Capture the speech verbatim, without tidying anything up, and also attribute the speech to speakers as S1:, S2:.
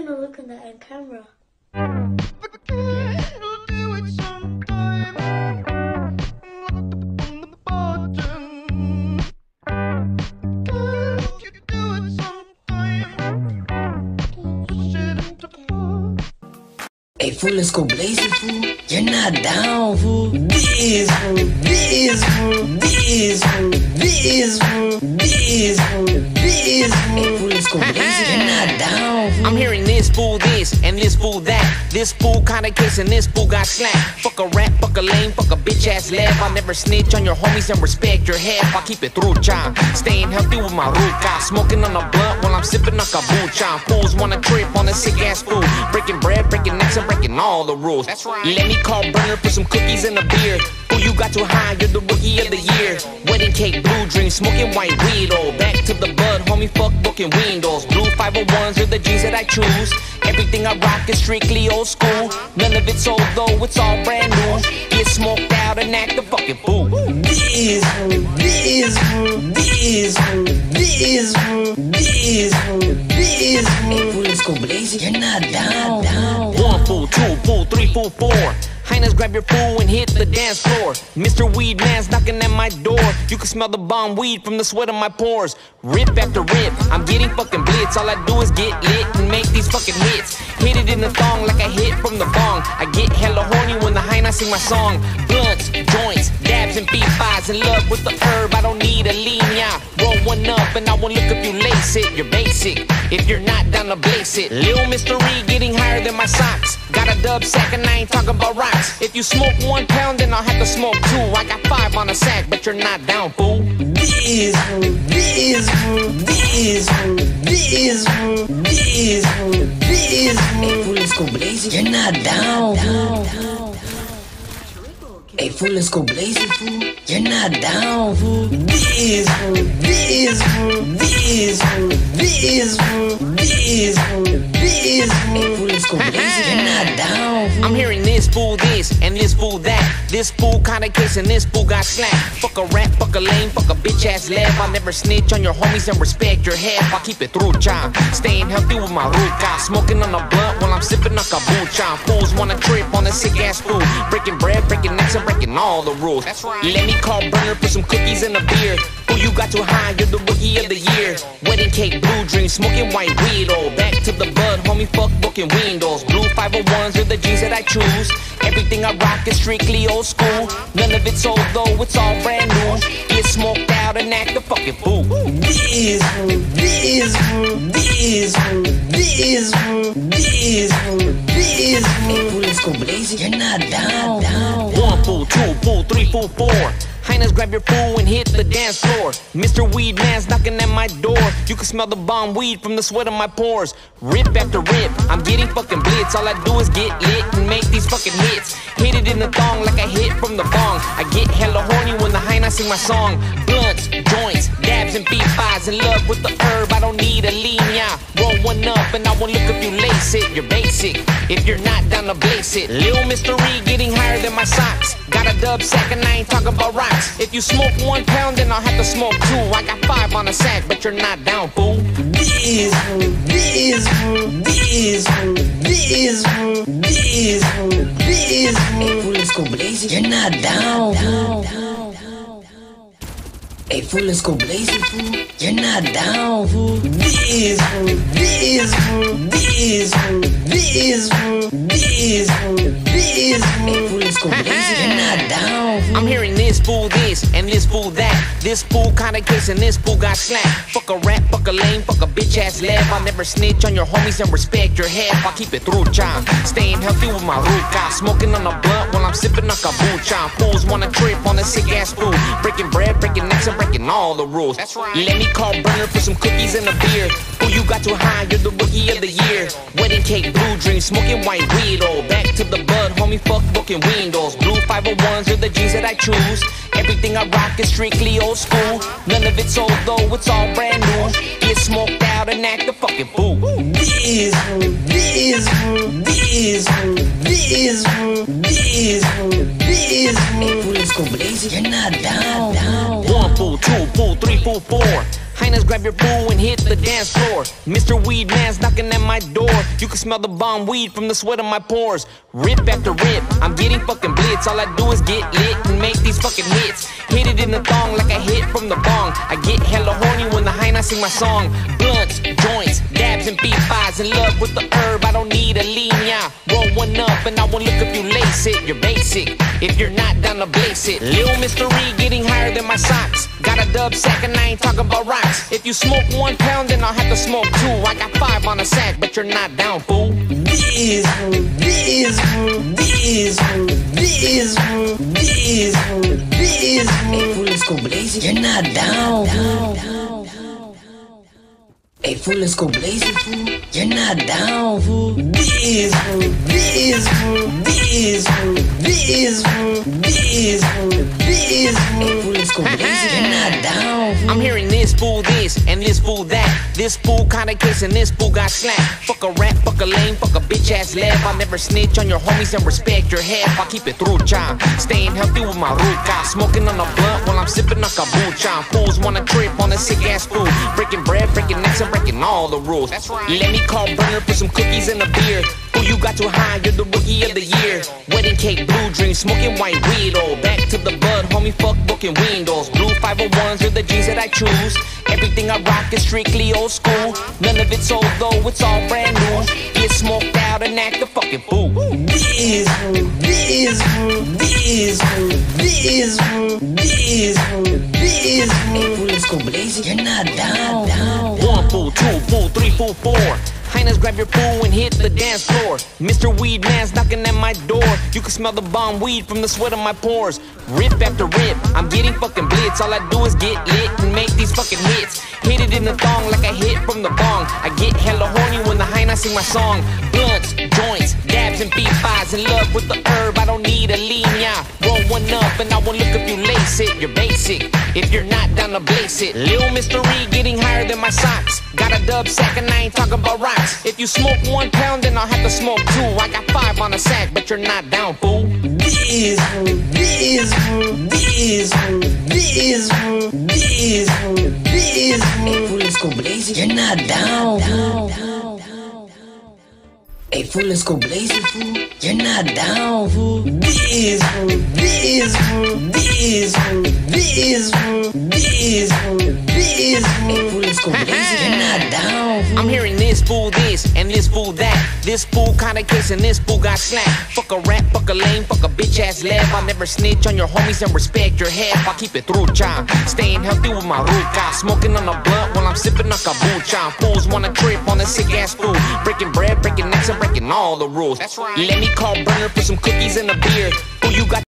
S1: gonna look in the end camera.
S2: Hey fool, let's go blazing, fool. You're not down, fool. This, fool. This, fool. This, fool. This, fool. This, fool. This, fool. Hey fool, let's go blazing. You're not down, fool.
S3: I'm hearing this fool this and this fool that. This fool kinda case and this fool got slapped. Fuck a rap, fuck a lame, fuck a bitch ass laugh. I'll never snitch on your homies and respect your half. I keep it through, cha. Staying healthy with my ruka. Smoking on a blunt while I'm sipping on kombucha. Fools wanna trip on a sick ass fool. Breaking bread, breaking necks, and breaking all the rules. That's right. Let me call Burner for some cookies and a beer. Who you got too high? You're the rookie of the year. Wedding cake, blue dream, smoking white weed. Oh, back to the bud, homie. Fuck booking windows. Blue five oh ones are the jeans that I choose. Everything I rock is strictly old school. None of it's old though, it's all brand new. Get smoked out and act a fucking fool.
S2: This, fool. This, fool. This, fool. This, fool. This, fool. This, fool. Hey fool, let's go blazing. You're not down, down.
S3: One fool, two fool, three fool, four. Highness, grab your fool and hit the dance floor. Mister Weed Man's knocking at my door. You can smell the bomb weed from the sweat of my pores. Rip after rip, I'm getting fucking blitz. All I do is get lit and make these fucking hits. Hit it in the thong like I hit from the bong. I get hella horny when the Highness sing my song. Blunts, joints, dabs and beef-eyes. In love with the herb, I don't need a lean-ya. Roll one up and I won't look if you lace it. You're basic, if you're not down to blaze it. Lil Mister E getting higher than my socks. Got a dub sack and I ain't talking about rocks. If you smoke one pound, then I'll have to smoke two. I got five on a sack, but you're not down, fool.
S2: This, fool. This, fool. This, fool. This, fool. This, fool. This, fool. Hey fool, let's go blazing. You're not down, down, down. Hey fool, let's go blazing, fool. You're not down, fool. This, fool. This, fool. This, fool. This, fool. This, fool. This, fool. Hey fool, let's go blazing. You're not down, fool.
S3: I'm hearing this fool this and this fool that. This fool kinda case and this fool got slapped. Fuck a rap, fuck a lame, fuck a bitch ass laugh. I'll never snitch on your homies and respect your half. I keep it through, cha. Staying healthy with my ruka. Smoking on a blunt while I'm sipping on kombucha. Fools wanna trip on a sick ass fool. Breaking bread, breaking necks, and breaking all the rules. That's right. Let me call Burner for some cookies and a beer. Who you got too high? You're the rookie of the year. Wedding cake, blue dream, smoking white weed. Oh, back to the bud, homie. Fuck booking windows. Blue five oh ones are the jeans that I choose. Everything I rock is strictly old school. None of it's old though, it's all brand new. Get smoked out and act a fucking fool.
S2: This, fool. This, fool. This, fool. This, fool. This, fool. This, fool. Hey fool, let's go blazing. You're not down, down.
S3: One fool, two fool, three fool, four. Highness, grab your fool and hit the dance floor. Mister Weed Man's knocking at my door. You can smell the bomb weed from the sweat of my pores. Rip after rip, I'm getting fucking blitz. All I do is get lit and make these fucking hits. Hit it in the thong like I hit from the bong. I get hella horny when the Highness sing my song. Blunts, joints, dabs and beef-eyes. In love with the herb, I don't need a lean-ya. Roll one up and I won't look if you lace it. You're basic, if you're not down to blaze it. Lil Mister E getting higher than my socks. Got a dub sack and I ain't talking about rocks. If you smoke one pound, then I'll have to smoke two. I got five on a sack, but you're not down, fool.
S2: This, fool. This, fool. This, fool. This, fool. This, fool. This, fool. Hey fool, let's go blazing. You're not down, down, down. Hey fool, let's go blazing, fool. You're not down, fool. This, fool. This, fool. This, fool. This, fool. This, fool. This, fool. Hey fool, let's go blazing. You're not down, fool.
S3: I'm hearing this fool this and this fool that. This fool kinda case and this fool got slapped. Fuck a rap, fuck a lame, fuck a bitch ass laugh. I'll never snitch on your homies and respect your half. I keep it through, cha. Staying healthy with my ruka. Smoking on a blunt while I'm sipping on kombucha. Fools wanna trip on a sick ass fool. Breaking bread, breaking necks, and breaking all the rules. That's right. Let me call Burner for some cookies and a beer. Who you got too high? You're the rookie of the year. Wedding cake, blue dream, smoking white weed. Oh, back to the bud, homie. Fuck booking windows. Blue five oh ones are the jeans that I choose. Everything I rock is strictly old school. None of it's old though, it's all brand new. Get smoked out and act a fucking fool.
S2: This, fool. This, fool. This, fool. This, fool. This, fool. This, fool. Hey fool, let's go blazing. You're not down, down.
S3: One fool, two fool, three fool, four. Hyenas, grab your boo and hit the dance floor. Mister Weed Man's knocking at my door. You can smell the bomb weed from the sweat of my pores. Rip after rip, I'm getting fucking blitz. All I do is get lit and make these fucking hits. Hit it in the thong like a hit from the bong. I get hella horny when the hyena sing my song. Blunts, joints, dabs and beefies. In love with the herb, I don't need a linea. Roll one up and I won't look if you lace it. You're basic, if you're not down to blaze it. Lil Mister E getting higher than my socks. Got a dub sack and I ain't talking about rocks. If you smoke one pound, then I'll have to smoke two. I got five on a sack, but you're not down, fool.
S2: Diesel, diesel, diesel, diesel, diesel, diesel. Hey, fool, let's go blaze it. You're not down, down, down, down. Hey, fool, let's go blaze it, fool. You're not down, fool. Diesel, diesel, diesel, diesel, diesel, diesel. Hey, fool, let's go blaze it. You're not down, fool.
S3: I'm hearing this fool this and this fool that. This fool kinda case and this fool got slapped. Fuck a rap, fuck a lame, fuck a bitch ass lab. I'll never snitch on your homies and respect your head. I'll keep it trucha. Staying healthy with my ruka. Smoking on a blunt while I'm sipping a kombucha. Fools wanna trip on a sick ass food. Breaking bread, breaking necks, and breaking all the rules. That's right. Let me call Burner for some cookies and a beer. Fool, you got too high, you're the rookie of the year. Wedding cake, blue dreams, smoking white weed. Oh, back to the bud, homie, fuck booking windows. Blue five oh ones are the jeans that I choose. Everything I rock is strictly old school. None of it's old though, it's all brand new. Get smoked out and act a fucking fool.
S2: Diesel, diesel, diesel, diesel, diesel, diesel. Hey, fool, let's go blaze it. You're not down, down.
S3: One fool, two fool, three fool, four. Hyenas, grab your boo and hit the dance floor. Mister Weed Man's knocking at my door. You can smell the bomb weed from the sweat of my pores. Rip after rip, I'm getting fucking blitz. All I do is get lit and make these fucking hits. Hit it in the thong like a hit from the bong. I get hella horny when the hyena sing my song. Blunts, joints, dabs and beefies. In love with the herb, I don't need a linea. Roll one up and I won't look if you lace it. You're basic, if you're not down to blaze it. Lil Mister E getting higher than my socks. Got a dub sack and I ain't talking about rocks. If you smoke one pound, then I'll have to smoke two. I got five on a sack, but you're not down, fool.
S2: Diesel, diesel, diesel, diesel, diesel, diesel. Hey, fool, let's go blaze it. You're not down, down, down, down. Hey, fool, let's go blaze it, fool. You're not down, fool. Diesel, diesel, diesel, diesel, diesel, diesel. Hey, fool, let's go blaze it. You're not down, fool.
S3: I'm hearing this fool this and this fool that. This fool kinda case and this fool got slapped. Fuck a rap, fuck a lame, fuck a bitch ass lab. I'll never snitch on your homies and respect your head. I'll keep it trucha. Staying healthy with my ruka. Smoking on a blunt while I'm sipping a kombucha. Fools wanna trip on a sick ass food. Breaking bread, breaking necks, and breaking all the rules. That's right. Let me call Burner for some cookies and a beer. Fool, you got